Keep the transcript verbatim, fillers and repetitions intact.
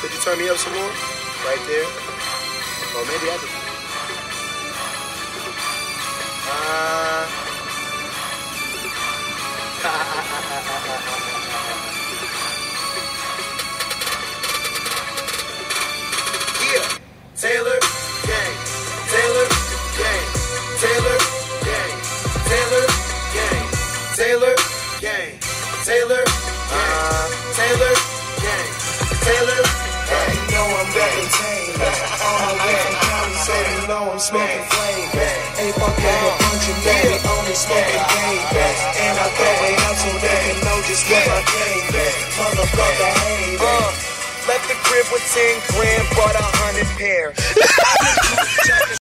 Could you turn me up some more? Right there. Or maybe I could. Uh... yeah. Taylor Gang. Taylor Gang. Taylor Gang. Taylor Gang. Taylor Gang. Taylor uh Taylor Gang. Taylor Gang. You know I'm rapping tame. On my way from Cali, so you know I'm smoking flame. Ain't fucking with a bunch of men, we only smoking game. And I throw it out so they can know just what I came. Motherfucker, hey, uh, left the crib with ten grand, bought a hundred pair.